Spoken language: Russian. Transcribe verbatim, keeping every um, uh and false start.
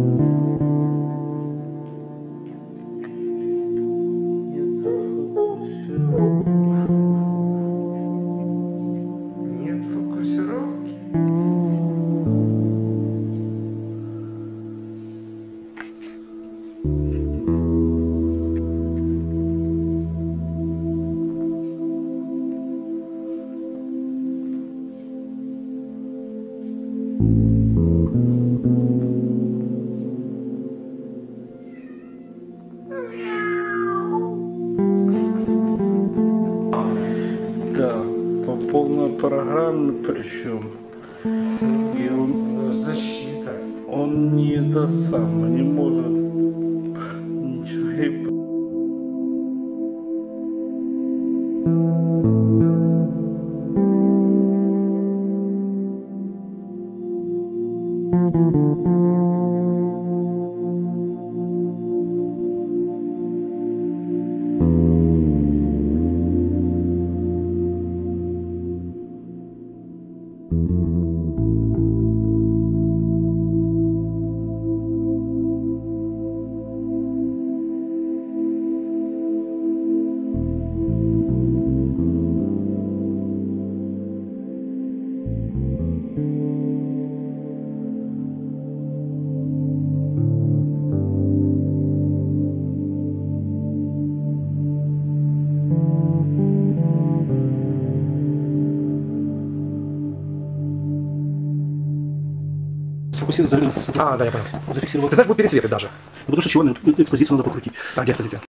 Нет фокусировки. Да, по полной программе причем. И он, Защита. он не это самое, не может ничего. Сфокусировать, А, да, я понял. зафиксировал. Ты знаешь, будут пересветы даже. Потому что чего, эту экспозицию надо покрутить. А, где экспозиция?